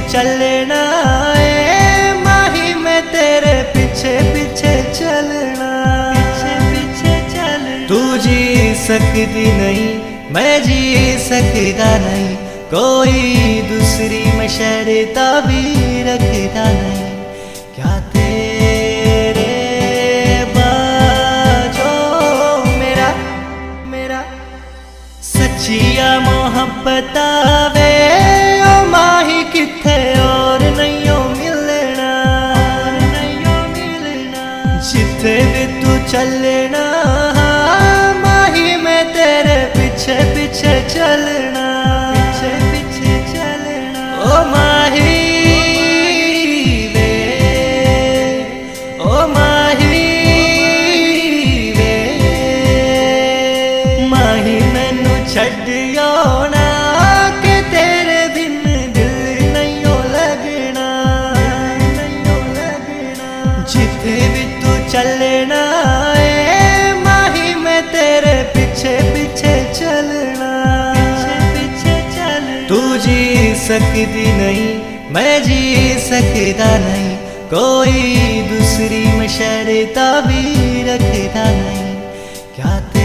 चलना है माही, मैं तेरे पीछे पीछे चलना, पीछे पीछे चलना। तू जी सकती नहीं, मैं जी सकता नहीं, कोई दूसरी मैं शर्त भी रखता नहीं। क्या तेरे बाजो मेरा मेरा सच्चिया मोहब्बत आवे ओ माही, किथे और नहीं मिलना, नहीं मिलना। जिथे भी तू चलना माही, मैं तेरे पीछे पीछे चलना, पीछे पीछे चलना। ओ माही वे, ओ माही वे, माही मैनू छड्डियो ना, के तेरे बिन दिल नहीं लगना, नहीं लगना। जिथे भी तू चलना है माही, मैं तेरे पीछे पीछे चलना, पीछे पीछे चलना। तू जी सकती नहीं, मैं जी सकता नहीं, कोई दूसरी मैं शर्त भी रखता नहीं। क्या